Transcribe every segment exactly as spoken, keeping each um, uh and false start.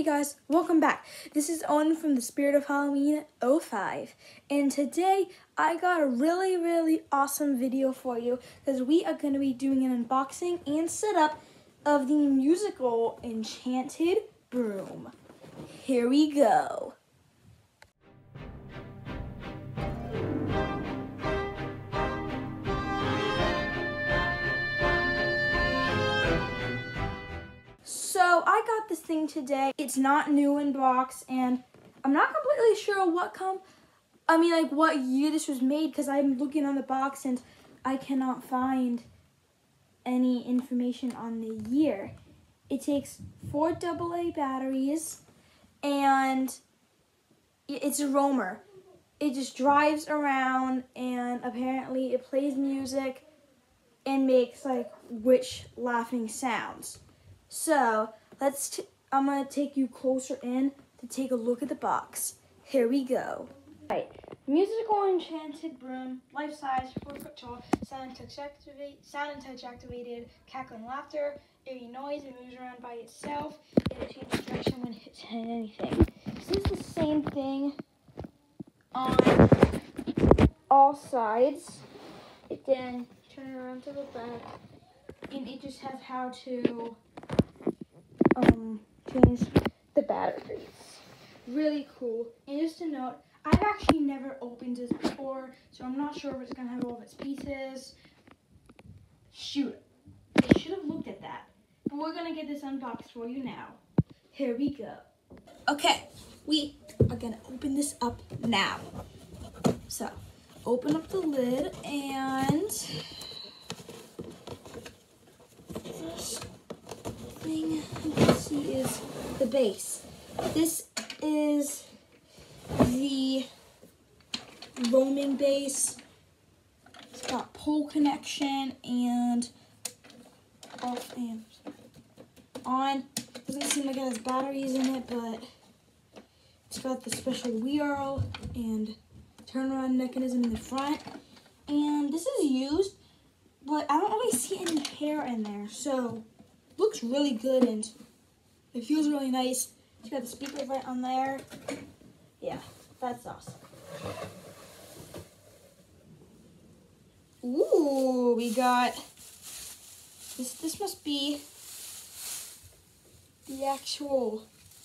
guys, welcome back. This is Owen from the Spirit of Halloween oh five, and today I got a really really awesome video for you because we are going to be doing an unboxing and setup of the musical Enchanted broom. Here we go. So I got this thing today. It's not new in box, and I'm not completely sure what come. I mean, like what year this was made, because I'm looking on the box and I cannot find any information on the year. It takes four double A batteries, and it's a roamer. It just drives around, and apparently it plays music and makes like witch laughing sounds. So let's. T I'm gonna take you closer in to take a look at the box. Here we go. Right, musical Enchanted broom, life size, four foot tall, sound and touch activate, sound and touch activated, cackling laughter, airy noise. It moves around by itself. It changes direction when it hits anything. This is the same thing on all sides. It then turn it around to the back, and it just has how to. Um, change the batteries. Really cool. And just a note, I've actually never opened this before, so I'm not sure if it's gonna have all of its pieces. Shoot, I should have looked at that. But we're gonna get this unboxed for you now. Here we go. Okay, we are gonna open this up now. So, open up the lid and this thing you can see is the base. This is the roaming base. It's got pole connection and off and on. Doesn't seem like it has batteries in it, but it's got the special wheel and turnaround mechanism in the front. And this is used, but I don't really see any hair in there, so looks really good and it feels really nice. It's got the speaker right on there. Yeah, that's awesome. Ooh, we got this. This must be the actual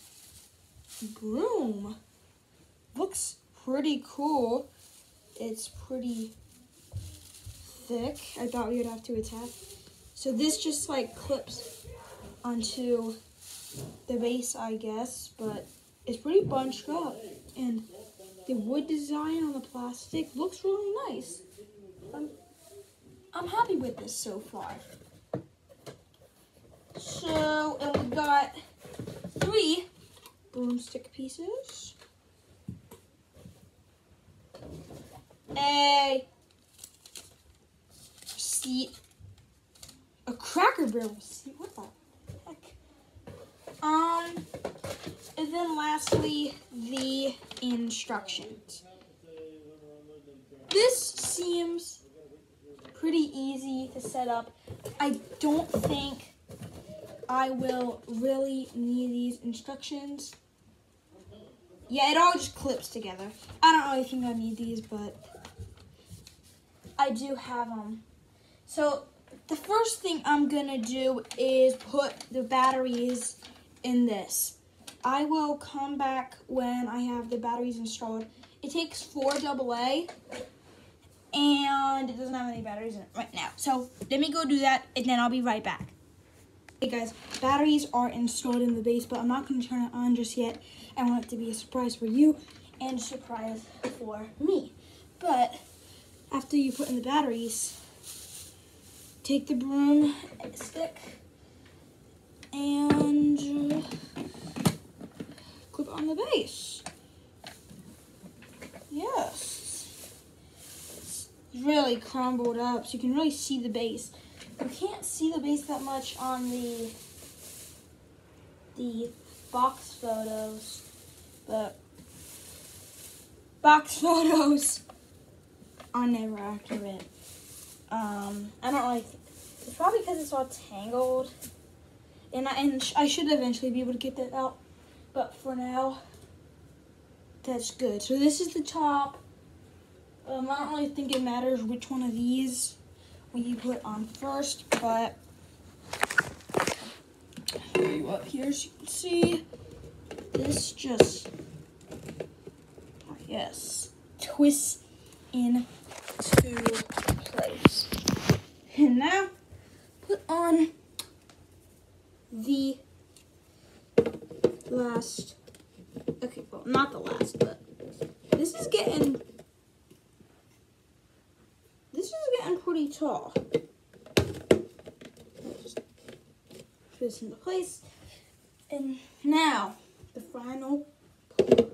broom. Looks pretty cool. It's pretty thick. I thought we would have to attach. So this just like clips onto the base, I guess, but it's pretty bunched up, and the wood design on the plastic looks really nice. I'm, I'm happy with this so far. So, and we got three broomstick pieces, a seat, a cracker barrel seat. What the heck? Um, and then lastly, the instructions. This seems pretty easy to set up. I don't think I will really need these instructions. Yeah, it all just clips together. I don't really think I need these, but I do have them. So the first thing I'm gonna do is put the batteries in this. I will come back when I have the batteries installed. It takes four double A, and it doesn't have any batteries in it right now. So let me go do that, and then I'll be right back. Hey guys, batteries are installed in the base, but I'm not gonna turn it on just yet. I want it to be a surprise for you and a surprise for me. But after you put in the batteries, take the broom stick and uh, clip on the base. Yes. It's really crumbled up, so you can really see the base. You can't see the base that much on the the box photos, but box photos are never accurate. Um, I don't really. It's probably because it's all tangled. And I, and sh I should eventually be able to get that out. but for now, that's good. So this is the top. Um, I don't really think it matters which one of these we put on first, but here you up here so you can see. This just, oh yes, twists into place. And now, put on the last, okay, well, not the last, but this is getting, this is getting pretty tall. Just put this into place. And now, the final pour.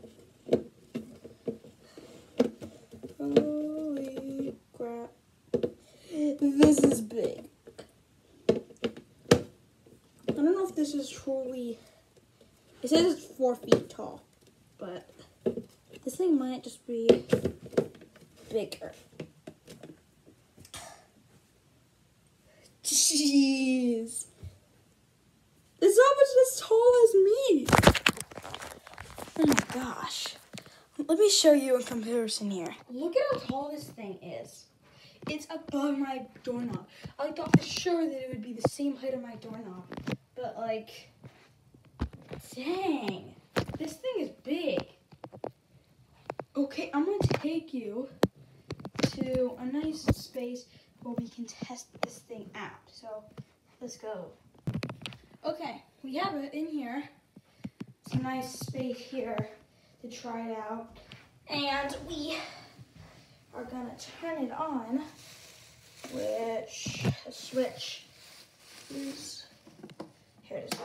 Holy crap. This is big. I don't know if this is truly, it says it's four feet tall, but this thing might just be bigger. Jeez. It's almost as tall as me. Oh my gosh. Let me show you a comparison here. Look at how tall this thing is. It's above my doorknob. I thought for sure that it would be the same height of my doorknob. But like, dang, this thing is big. Okay, I'm gonna take you to a nice space where we can test this thing out. So let's go. Okay, we have it in here. It's a nice space here to try it out. And we are gonna turn it on, which, a switch is, here it is.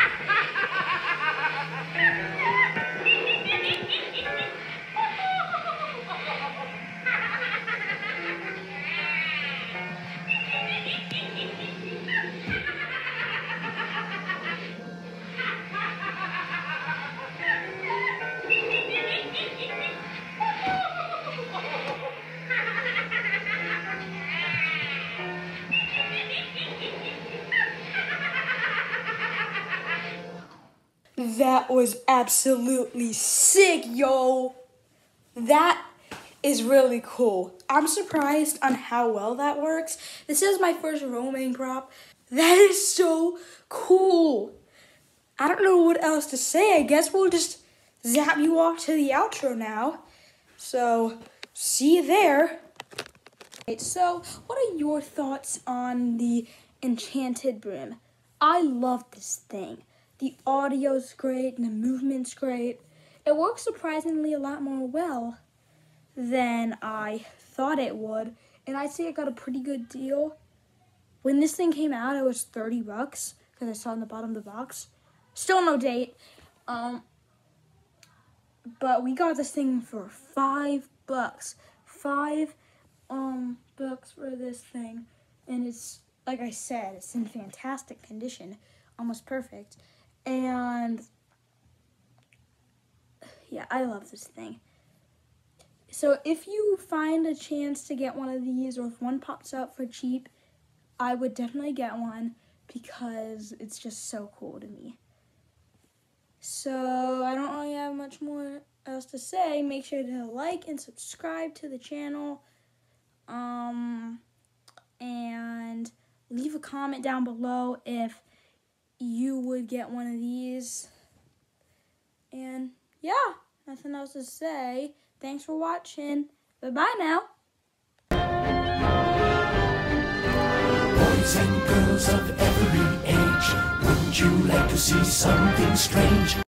That was absolutely sick, yo. That is really cool. I'm surprised on how well that works. This is my first roaming prop. That is so cool. I don't know what else to say. I guess we'll just zap you off to the outro now. So, see you there. Right, so, what are your thoughts on the enchanted broom? I love this thing. The audio's great, and the movement's great. It works surprisingly a lot more well than I thought it would. And I'd say I got a pretty good deal. When this thing came out, it was thirty bucks, because I saw on the bottom of the box. Still no date. Um, but we got this thing for five bucks. Five um bucks for this thing. And it's, like I said, it's in fantastic condition. Almost perfect. And yeah, I love this thing. So if you find a chance to get one of these, or if one pops up for cheap, I would definitely get one because it's just so cool to me. So I don't really have much more else to say. Make sure to like and subscribe to the channel. Um, and leave a comment down below if you would get one of these. And yeah, nothing else to say. Thanks for watching. Bye-bye now. Boys and girls of every age, wouldn't you like to see something strange?